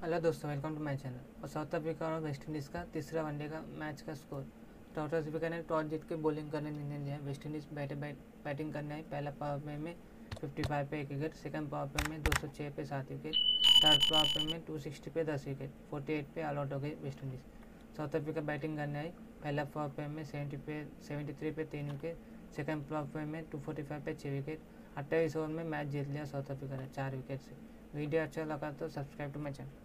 Hello दोस्तों, welcome to my channel. और South Africa और वेस्ट इंडीज़ का तीसरा वनडे का मैच का स्कोर। साउथ अफ्रीका ने टॉस जीत के बॉलिंग करने निर्णय लिया। वेस्ट इंडीज़ बैटिंग करने आई। पहला पावर प्ले में 55 पे 1 विकेट, सेकंड पावर प्ले में 206 पे 7 विकेट, थर्ड पावर प्ले में 260 पे 10 विकेट, 48 पे ऑल आउट हो गई West Indies. South Africa batting करने आई। पहला पावर प्ले में 73 पे 3 विकेट, सेकंड पावर प्ले में 245 पे 6 विकेट, 28 ओवर में मैच जीत लिया साउथ अफ्रीका ने 4 विकेट से। वीडियो अच्छा लगा तो सब्सक्राइब टू माई चैनल।